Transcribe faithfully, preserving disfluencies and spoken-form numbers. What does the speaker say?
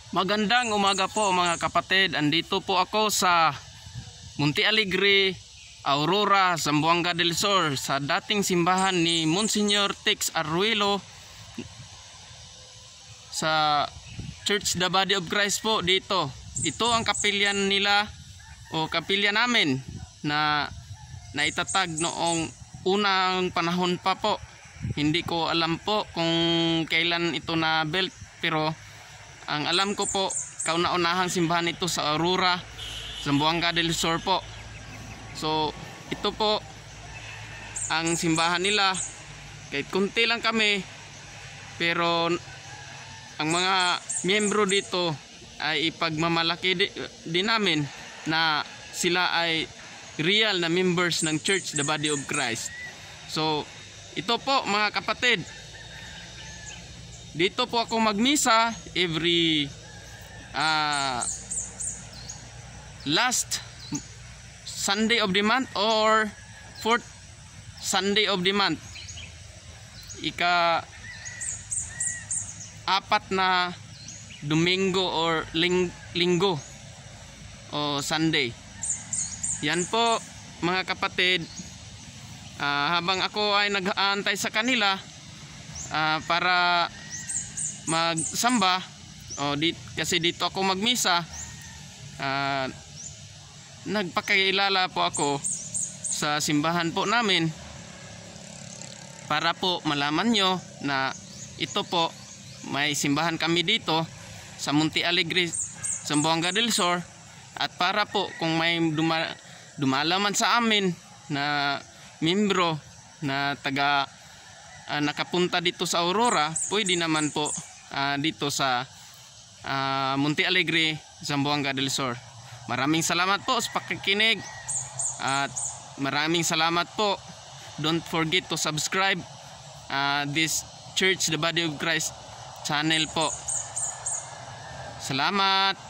Magandang umaga po mga kapatid. Andito po ako sa Monte Alegre, Aurora, Zamboanga del Sur, sa dating simbahan ni Monsignor Tex Arguello sa Church the Body of Christ po dito. Ito ang kapilyan nila o kapilya namin na naitatag noong unang panahon pa po. Hindi ko alam po kung kailan ito na built, pero ang alam ko po, kauna-unahang simbahan ito sa Aurora, Zamboanga del Sur po. So, ito po ang simbahan nila. Kahit kunti lang kami, pero ang mga miyembro dito ay ipagmamalaki di, din namin na sila ay real na members ng Church the Body of Christ. So, ito po mga kapatid, dito po ako magmisa every uh, last Sunday of the month or fourth Sunday of the month. Ika apat na Domingo or ling linggo o Sunday. Yan po mga kapatid. Uh, habang ako ay nag-aantay sa kanila uh, para magsamba o dit, kasi dito ako magmisa, uh, nagpakilala po ako sa simbahan po namin para po malaman nyo na ito po may simbahan kami dito sa Monte Alegre, Zamboanga del Sur, at para po kung may duma, dumalaman sa amin na membro na taga uh, nakapunta dito sa Aurora, pwede naman po Uh, dito sa uh, Monte Alegre, Zamboanga del Sur. Maraming salamat po sa pakikinig at maraming salamat po. Don't forget to subscribe uh, this Church the Body of Christ channel po. Salamat.